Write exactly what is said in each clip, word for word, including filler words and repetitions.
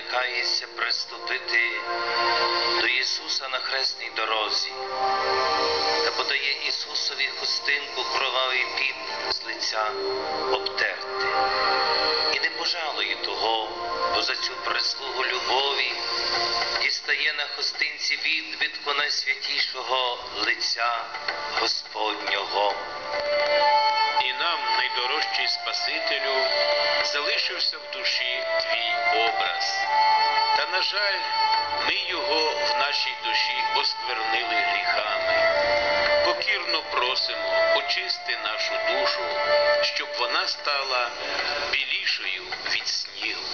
не кається, приступити до Ісуса на хресній дорозі та подає Ісусові хустинку кровавий піт з лиця обтерти. І не пожалує того, бо за цю прислугу любові дістає на хустинці відбитку найсвятішого лиця Господнього. І нам, найдорожчий Спасителю, залишився в душі Твій образ. Та, на жаль, ми його в нашій душі осквернили гріхами. Покірно просимо, очисти нашу душу, щоб вона стала білішою від снігу.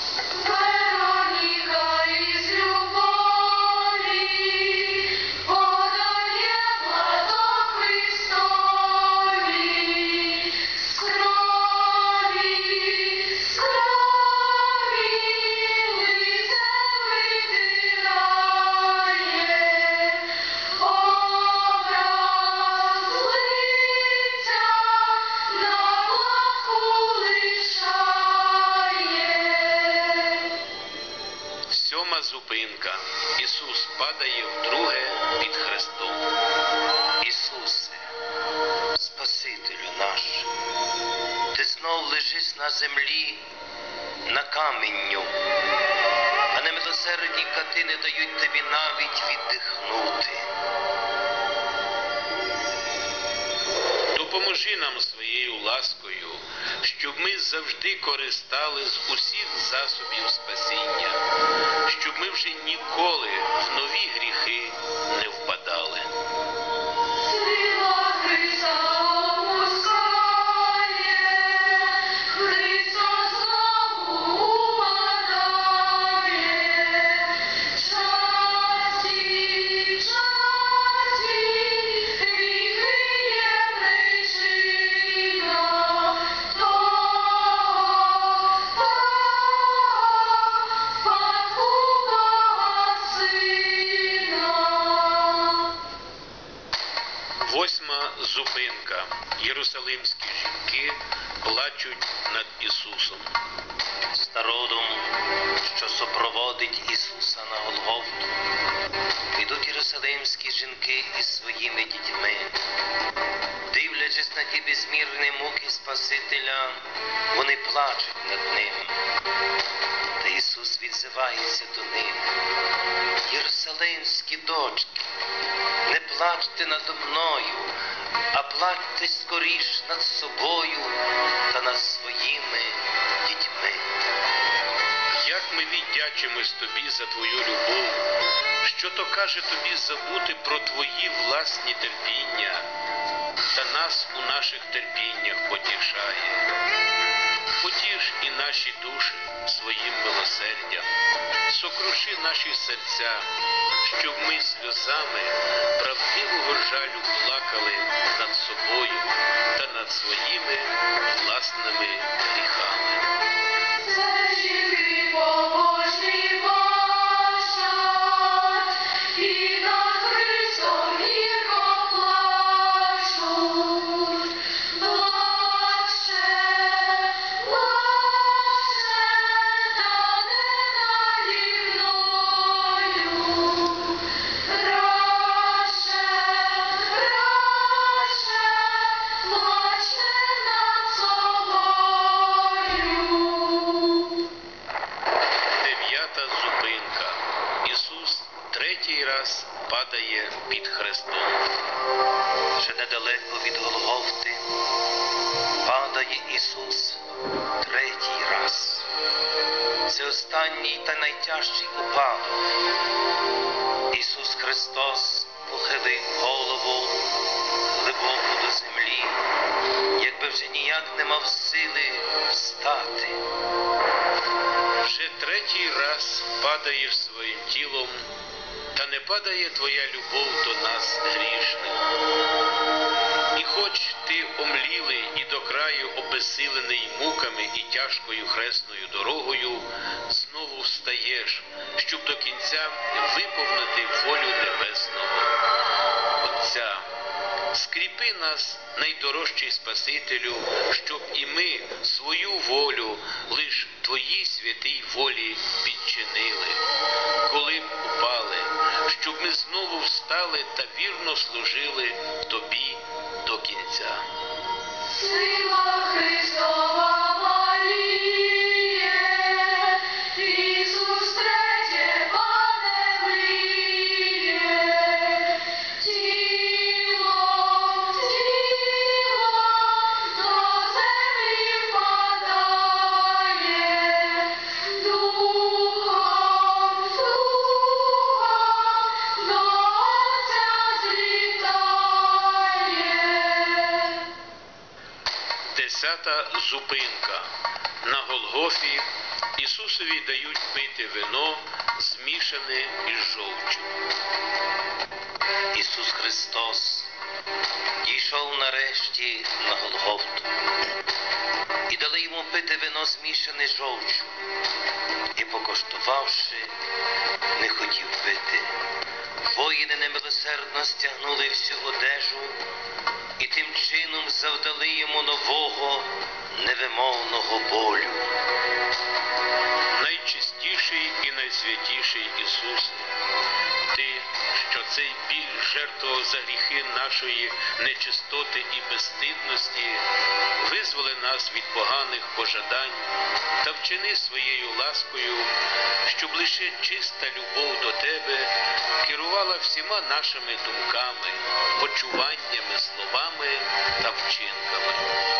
Вероніка із любові подає платок Христові, з крові, з крові лице витирає, образ лиця на платку лишає. Сьома зупинка. Ісус падає вдруге під хрестом. Ісусе, Спасителю наш, ти знов лежиш на землі, на каменню, а немилосердні кати не дають тобі навіть віддихнути. Допоможи нам своєю ласкою, щоб ми завжди користали з усіх засобів спасіння, щоб ми вже ніколи в нові гріхи не впадали. Сила Христа опускає, Христос знову упадає. Часті, часті, гріхи є причина того, спадку Бога Сина. Восьма зупинка. Єрусалимські жінки плачуть над Ісусом. З народом, що супроводить Ісуса на Голгофту, ідуть єрусалимські жінки із своїми дітьми. Дивлячись на ті безмірні муки Спасителя, вони плачуть над ним. Та Ісус відзивається до них: Єрусалимські дочки, не плачте надо мною, а плачте скоріш над собою та над своїми дітьми. Як ми віддячимось Тобі за Твою любов, що то каже Тобі забути про Твої власні терпіння, та нас у наших терпіннях потішає. Потіш і наші душі своїм милосердям, сокруши наші серця, щоб ми сльозами правдивого жалю плакали над собою та над своїми власними гріхами. Це жінки побожні бачать, і над Христом гірко плачуть. Плаче, плаче, та не наді мною. Краще, краще, плаче над собою. Дев'ята зупинка. Ісус третій раз падає під хрестом. Вже недалеко від Голгофти падає Ісус третій раз. Це останній та найтяжчий упадок. Ісус Христос похилив голову глибоко до землі, якби вже ніяк не мав сили встати. Вже третій раз падаєш своїм тілом, та не падає Твоя любов до нас грішних. І хоч ти омлілий і до краю обезсилений муками і тяжкою хресною дорогою, знову встаєш, щоб до кінця виповнити волю Небесного Отця. Скріпи нас, найдорожчий Спасителю, щоб і ми свою волю лиш Твоїй святій волі підчинили. знали та вірно служили тобі до кінця. Сила Христова Маріє, Ісус третє Пане мріє, тілом, тілом до землі впадає, духом, духом до Отця злітає. Десята зупинка. На Голгофі Ісусові дають пити вино, змішане із жовчю. Ісус Христос дійшов нарешті на Голгофту. І дали йому пити вино, змішане з жовчю. І, покоштувавши, не хотів пити. Воїни немилосердно стягнули всю одежу і тим чином завдали йому нового, невимовного болю. Найчистіший і найсвятіший Ісусе, Ти, що цей біль жертвував за гріхи нашої нечистоти і безстидності, визволи нас від поганих пожадань та вчини своєю ласкою, щоб лише чиста любов до Тебе керувала всіма нашими думками, почуваннями, словами та вчинками.